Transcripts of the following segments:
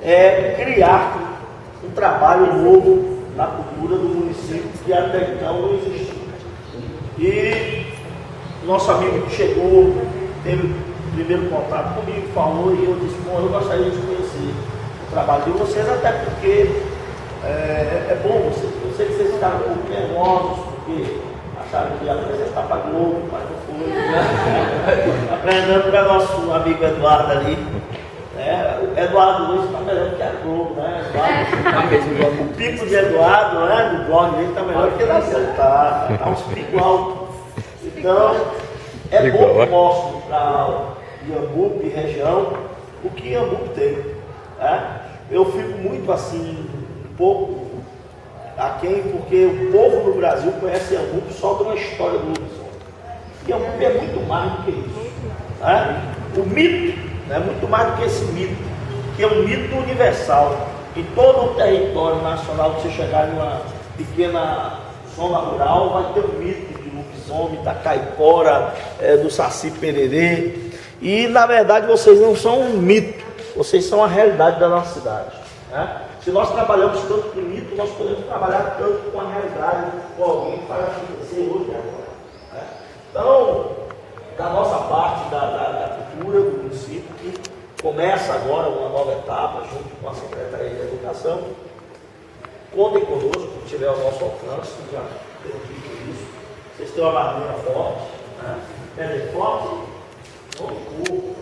é criar um trabalho novo na cultura do município que até então não existia. E nosso amigo que chegou, teve o primeiro contato comigo, falou, e eu disse, bom, eu gostaria de conhecer o trabalho de vocês, até porque é bom vocês. Eu sei que vocês ficaram um pouco nervosos, porque acharam que ia apresentar para a Globo, mas não foi. Aprendendo para nosso amigo Eduardo ali. O Eduardo hoje está melhor que a Globo, né? Eduardo, o pico de Eduardo, né, do blog dele está melhor que da Globo, tá uns picos altos. Então, é bom que mostre para Iambupe e região o que Iambupe tem. Né? Eu fico muito assim, um pouco aquém, porque o povo no Brasil conhece Iambupe só de uma história do lobisomem. Iambupe é muito mais do que isso. Né? O mito é muito mais do que esse mito, que é um mito universal. Em todo o território nacional, se você chegar em uma pequena zona rural, vai ter um mito de lobisomem, da caipora, do saci pererê. E na verdade vocês não são um mito, vocês são a realidade da nossa cidade. Né? Se nós trabalhamos tanto com mito, nós podemos trabalhar tanto com a realidade, com alguém que faz acontecer hoje e agora. Né? Então, da nossa parte da cultura do município, que começa agora uma nova etapa, junto com a Secretaria de Educação. Contem conosco, se tiver ao nosso alcance, já tenho dito isso. Vocês têm uma madeira forte, né? Pedra forte, no corpo.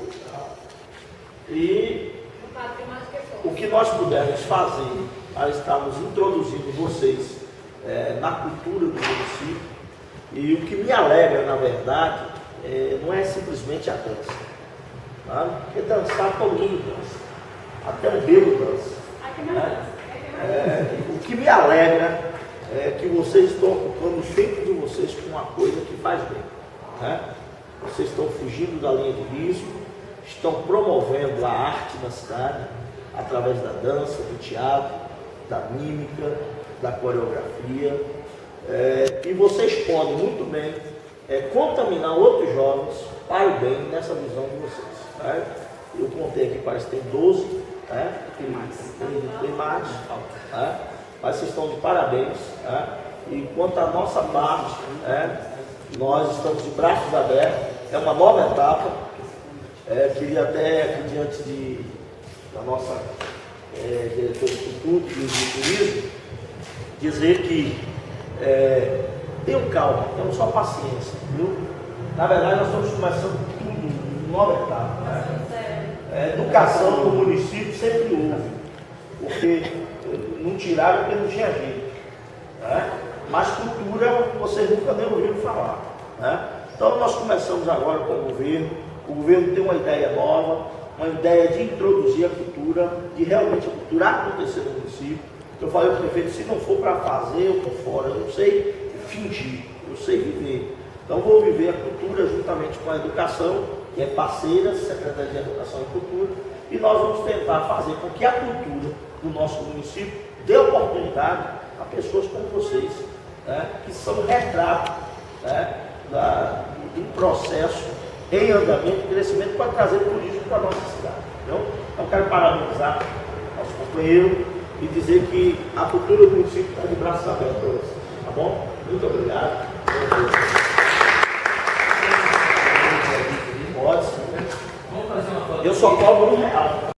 E o que nós pudermos fazer para estarmos introduzindo vocês na cultura do município, e o que me alegra, na verdade, não é simplesmente a dança. Tá? Porque dançar todo mundo dança. Até o bêbado dança. O que me alegra é que vocês estão ocupando o tempo de vocês com uma coisa que faz bem. Né? Vocês estão fugindo da linha de risco, estão promovendo a arte na cidade, através da dança, do teatro, da mímica, da coreografia. E vocês podem muito bem contaminar outros jovens para o bem nessa visão de vocês. Tá? Eu contei aqui, parece que tem 12, tem mais, tá? Mas vocês estão de parabéns. Tá? E quanto à nossa parte, nós estamos de braços abertos, é uma nova etapa. Queria até aqui diante da nossa diretora de Cultura e de Turismo dizer que tenham calma, tenham só paciência, viu? Na verdade, nós estamos começando tudo, nova etapa. Né? Educação no município sempre houve, porque não tiraram porque não tinha jeito. Né? Mas cultura vocês nunca nem ouviram falar. Né? Então nós começamos agora com o governo tem uma ideia nova, uma ideia de introduzir a cultura, de realmente a cultura acontecer no município. Eu falei ao prefeito, se não for para fazer, eu estou fora, eu não sei fingir, eu sei viver. Então vou viver a cultura juntamente com a educação, que é parceira, Secretaria de Educação e Cultura, e nós vamos tentar fazer com que a cultura do nosso município dê oportunidade a pessoas como vocês, né, que são retrato, né, do processo em andamento, crescimento, para trazer turismo para a nossa cidade. Então quero parabenizar nosso companheiro e dizer que a cultura do município está de braços abertos para vocês. Tá bom? Muito obrigado. Pode sim. Eu só cobro R$1.